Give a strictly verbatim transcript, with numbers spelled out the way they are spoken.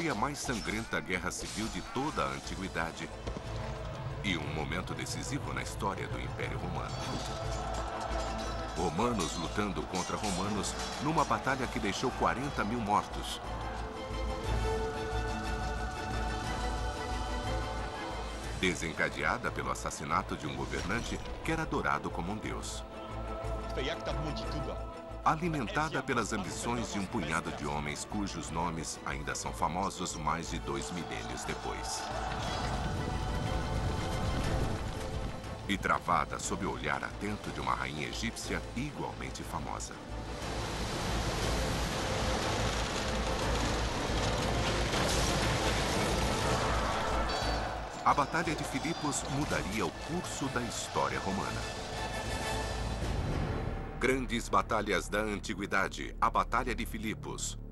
foi a mais sangrenta guerra civil de toda a antiguidade e um momento decisivo na história do Império Romano. Romanos lutando contra romanos numa batalha que deixou quarenta mil mortos. Desencadeada pelo assassinato de um governante que era adorado como um deus. Alimentada pelas ambições de um punhado de homens cujos nomes ainda são famosos mais de dois milênios depois. E travada sob o olhar atento de uma rainha egípcia igualmente famosa. A Batalha de Filipos mudaria o curso da história romana. Grandes batalhas da antiguidade, a Batalha de Filipos.